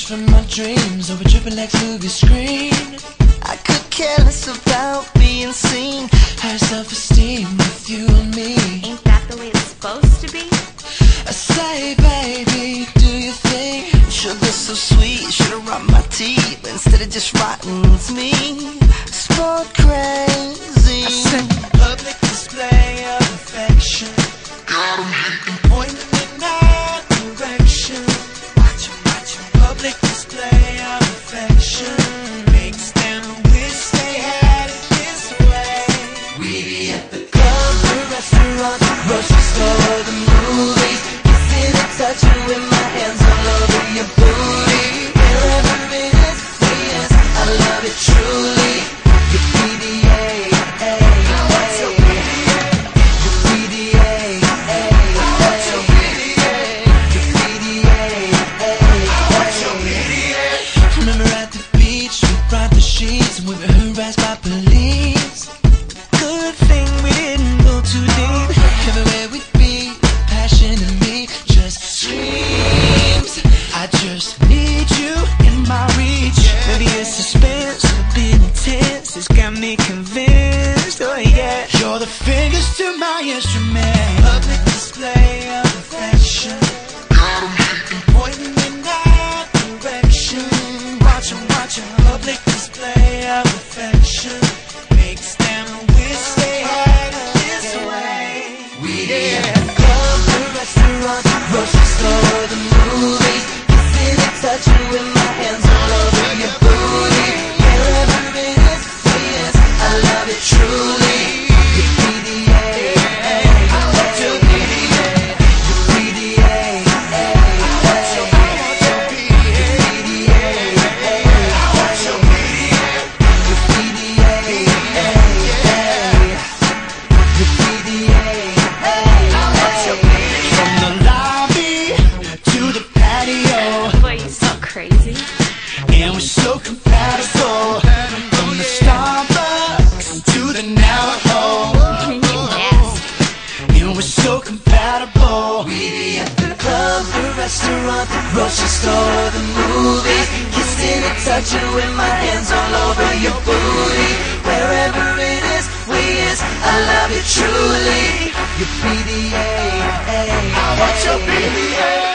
from my dreams over triple X movie screen. I could care less about being seen. High self-esteem with you and me. Ain't that the way it's supposed to be? I say, baby, do you think sugar's so sweet? Should've rocked my tea, but instead of just rotting, it's me. Sport crazy. I said public display of affection. Got 'em pointing in our direction. Watch 'em, public display of affection. Makes them wish they had it this way. We be at the club, the restaurant, the grocery store, the movies. Kissing and touching with my hands all over your booty. Wherever it is, yes, I love it truly. Your PDA, your PDA, remember at the beach, we brought the sheets and we were harassed by police. Good thing we didn't go too deep. Everywhere we be, passion in me just screams. I just need you in my reach. Maybe it's suspense, a bit intense. It's got me convinced, oh yeah. You're the fingers to my instrument. Public display of affection. Pointing in our direction. Watch 'em, public display of affection. Makes them wish they had it this way. We at the club, the restaurant, the grocery store, the movies. Kissing and touching with my hands all over your booty. Wherever it is, yes, I love it truly. Your PDA, your PDA, your PDA, from the lobby to the patio. Boy, you so crazy. And we're so compatible. From the Starbucks to the now at home. You nasty. And we're so compatible. We be at the club, the restaurant, the grocery store, the movies. Kissing and touching with my hands all over your booty. Wherever it is, we is, I love you truly. Your PDA, I want your PDA.